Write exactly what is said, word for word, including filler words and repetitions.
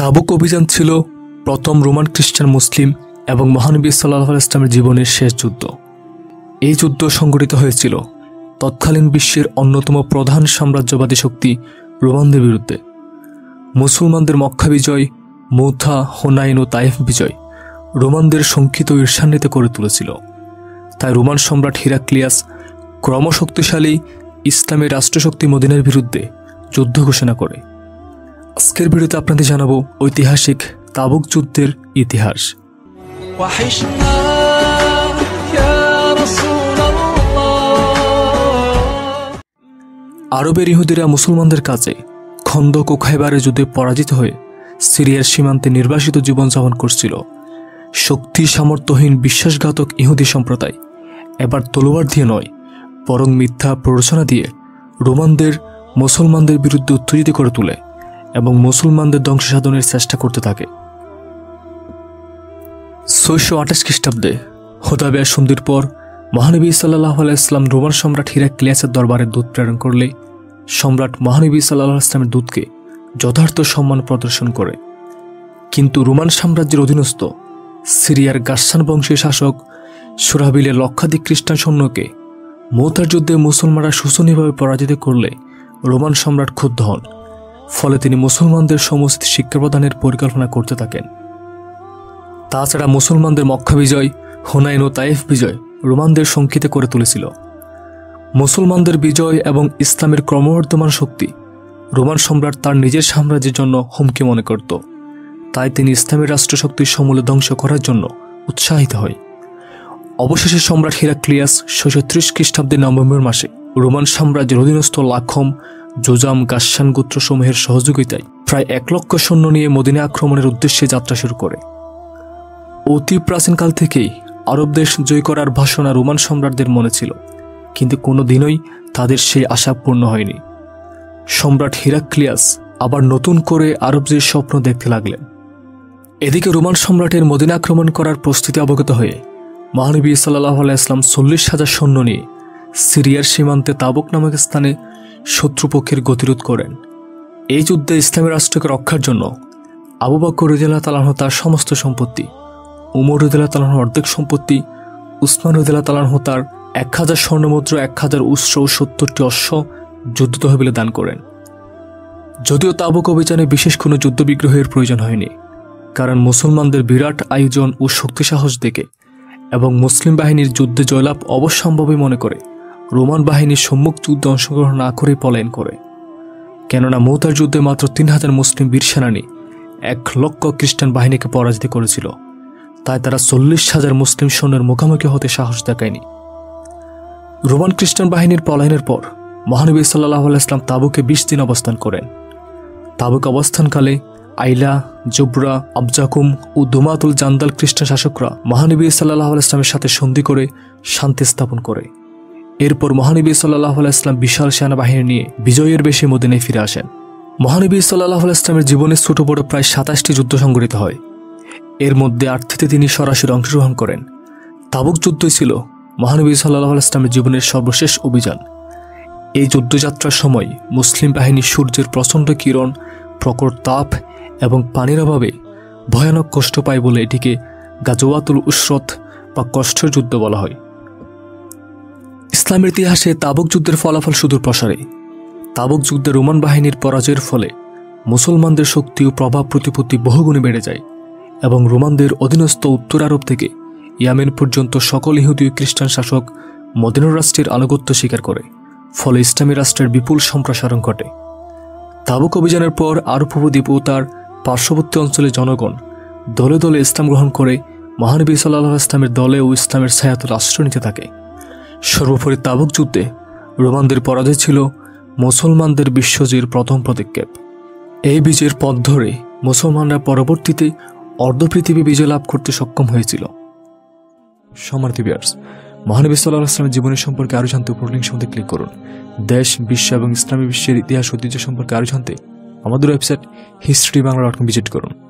তাবুক অভিযান ছিল প্রথম রোমান খ্রিস্টান মুসলিম এবং মহানবী সাল্লাল্লাহু আলাইহি ওয়াসাল্লামের জীবনের শেষ যুদ্ধ। এই যুদ্ধ সংঘটিত হয়েছিল তৎকালীন বিশ্বের অন্যতম প্রধান সাম্রাজ্যবাদী শক্তি রোমানদের বিরুদ্ধে। মুসলমানদের মক্কা বিজয়, মৌথা, হুনাইন ও তাইফ বিজয় রোমানদের শঙ্কিত ঈর্ষান্বিত করে তুলেছিল। তাই রোমান সম্রাট হিরাক্লিয়াস ক্রমশক্তিশালী ইসলামের রাষ্ট্রশক্তি মদিনার বিরুদ্ধে যুদ্ধ ঘোষণা করে। আজকের ভিডিওতে আপনাদের জানাবো ঐতিহাসিক তাবুক যুদ্ধের ইতিহাস। আরবের ইহুদিরা মুসলমানদের কাছে খন্দক ও খায়বারের যুদ্ধে পরাজিত হয়ে সিরিয়ার সীমান্তে নির্বাসিত জীবনযাপন করছিল। শক্তি সামর্থ্যহীন বিশ্বাসঘাতক ইহুদি সম্প্রদায় এবার তলোয়ার দিয়ে নয়, বরং মিথ্যা প্ররোচনা দিয়ে রোমানদের মুসলমানদের বিরুদ্ধে উত্তেজিত করে তোলে এবং মুসলমানদের ধ্বংস সাধনের চেষ্টা করতে থাকে। ছয়শো আঠাশ খ্রিস্টাব্দে হুদায়বিয়া সন্ধির পর মহানবী সাল্লাল্লাহু আলাইহি ওয়াসাল্লাম রোমান সম্রাট হিরাক্লিয়াসের দরবারে দূত প্রেরণ করলে সম্রাট মহানবী সাল্লাল্লাহু আলাইহি ওয়াসাল্লামের দূতকে যথার্থ সম্মান প্রদর্শন করে। কিন্তু রোমান সাম্রাজ্যের অধীনস্থ সিরিয়ার গাসসান বংশের শাসক সুরাবিলের লক্ষাধিক খ্রিস্টান সৈন্যকে মৌতার যুদ্ধে মুসলমানরা শোচনীয়ভাবে পরাজিত করলে রোমান সম্রাট ক্ষুব্ধ হন। ফলে তিনি মুসলমানদের সমস্ত শিক্ষা প্রদানের পরিকল্পনা করতে থাকেন। তাছাড়া মুসলমানদের মক্কা বিজয়, হুনাইন ও তাইফ বিজয় রোমানদের শঙ্কিত করে তুলেছিল। মুসলমানদের বিজয় এবং ইসলামের ক্রমবর্ধমান শক্তি রোমান সম্রাট তার নিজের সাম্রাজ্যের জন্য হুমকি মনে করত। তাই তিনি ইসলামের রাষ্ট্রশক্তির সমূলে ধ্বংস করার জন্য উৎসাহিত হয়। অবশেষে সম্রাট হিরাক্লিয়াস ছয়শো ত্রিশ খ্রিস্টাব্দের নভেম্বর মাসে রোমান সাম্রাজ্যের অধীনস্থ লাখম, জোজাম, গাসসান গোত্রসমূহের সহযোগিতায় প্রায় এক লক্ষ সৈন্য নিয়ে মদিনা আক্রমণের উদ্দেশ্যে যাত্রা শুরু করে। অতি প্রাচীনকাল থেকেই আরব দেশ জয় করার বাসনা রোমান সম্রাটদের মনে ছিল, কিন্তু কোনো দিনই তাদের সেই আশা পূর্ণ হয়নি। সম্রাট হিরাক্লিয়াস আবার নতুন করে আরব জয়ের স্বপ্ন দেখতে লাগলেন। এদিকে রোমান সম্রাটের মদিনা আক্রমণ করার প্রস্তুতি অবগত হয়ে মহানবী সাল্লাল্লাহু আলাইহি ওয়াসাল্লাম চল্লিশ হাজার সৈন্য নিয়ে সিরিয়ার সীমান্তে তাবুক নামক স্থানে শত্রুপক্ষের গতিরোধ করেন। এই যুদ্ধে ইসলামের রাষ্ট্রকে রক্ষার জন্য আবু বকর রাদিয়াল্লাহু তাআলা আনহু তার সমস্ত সম্পত্তি, উমর রাদিয়াল্লাহু তাআলা আনহু অর্ধেক সম্পত্তি, উসমান রাদিয়াল্লাহু তাআলা আনহু তার এক হাজার স্বর্ণমুদ্রা, এক হাজার উষ্ট্র ও সত্তরটি অশ্ব যুদ্ধ তহবিলে দান করেন। যদিও তাবুক অভিযানে বিশেষ কোনো যুদ্ধ বিগ্রহের প্রয়োজন হয়নি, কারণ মুসলমানদের বিরাট আয়োজন ও শক্তি সাহস দেখে এবং মুসলিম বাহিনীর যুদ্ধে জয়লাভ অবশ্যম্ভাবী মনে করে রোমান বাহিনীর সম্মুখ যুদ্ধে অংশগ্রহণ না করে পলায়ন করে। কেননা মৌতার যুদ্ধে মাত্র তিন হাজার মুসলিম বীর সেনানী এক লক্ষ খ্রিস্টান বাহিনীকে পরাজিত করেছিল। তাই তারা চল্লিশ হাজার মুসলিম সৈন্যের মুখোমুখি হতে সাহস দেখায়নি। রোমান খ্রিস্টান বাহিনীর পলায়নের পর মহানবী সাল্লাল্লাহু আলাইহি ওয়াসাল্লাম তাবুকে বিশ দিন অবস্থান করেন। তাবুক অবস্থানকালে আইলা, জুবরা, আবজাকুম ও দুমাতুল জান্দাল খ্রিস্টান শাসকরা মহানবী সাল্লাল্লাহু আলাইহি ওয়াসাল্লামের সাথে সন্ধি করে শান্তি স্থাপন করে। এরপর মহানবী সাল্লাল্লাহু আলাইহি ওয়াসাল্লাম বিশাল সেনাবাহিনী নিয়ে বিজয়ের বেশে মদিনায় ফিরে আসেন। মহানবী সাল্লাল্লাহু আলাইহি ওয়াসাল্লামের জীবনে ছোট বড় প্রায় সাতাশটি যুদ্ধ সংঘটিত হয়। এর মধ্যে আটটিতে তিনি সরাসরি অংশগ্রহণ করেন। তাবুক যুদ্ধই ছিল মহানবী সাল্লাল্লাহু আলাইহি ওয়াসাল্লামের জীবনের সর্বশেষ অভিযান। এই যুদ্ধযাত্রার সময় মুসলিম বাহিনী সূর্যের প্রচণ্ড কিরণ, প্রখর তাপ এবং পানির অভাবে ভয়ানক কষ্ট পায় বলে এটিকে গাজওয়াতুল উসরত বা কষ্টের যুদ্ধ বলা হয়। ইসলামের ইতিহাসে তাবুক যুদ্ধের ফলাফল সুদূর প্রসারী। তাবুক যুদ্ধে রোমান বাহিনীর পরাজয়ের ফলে মুসলমানদের শক্তি ও প্রভাব প্রতিপত্তি বহুগুণে বেড়ে যায় এবং রোমানদের অধীনস্থ উত্তর আরব থেকে ইয়ামেন পর্যন্ত সকল ইহুদি ও খ্রিস্টান শাসক মদিনা রাষ্ট্রের আনুগত্য স্বীকার করে। ফলে ইসলামী রাষ্ট্রের বিপুল সম্প্রসারণ ঘটে। তাবুক অভিযানের পর আরব উপদ্বীপ ও তার পার্শ্ববর্তী অঞ্চলের জনগণ দলে দলে ইসলাম গ্রহণ করে মহানবী সাল্লাল্লাহু আলাইহি ওয়াসাল্লামের দলে ও ইসলামের ছায়াতলে আশ্রয় নিতে থাকে। সর্বোপরি তাবুক যুদ্ধে রোমানদের পরাজয় ছিল মুসলমানদের বিশ্বজয়ের প্রথম পদক্ষেপ। এই বিজয়ের পথ ধরে মুসলমানরা পরবর্তীতে অর্ধপৃথিবী বিজয় লাভ করতে সক্ষম হয়েছিল। সম্মানিত ভিউয়ার্স, মহানবী সাল্লাল্লাহু আলাইহি ওয়াসাল্লামের জীবনী সম্পর্কে আরও জানতে উপর লিঙ্ক সম্বন্ধে ক্লিক করুন। দেশ, বিশ্ব এবং ইসলামী বিশ্বের ইতিহাস ঐতিহ্য সম্পর্কে আরও জানতে আমাদের website history Bangla dot com visit করুন।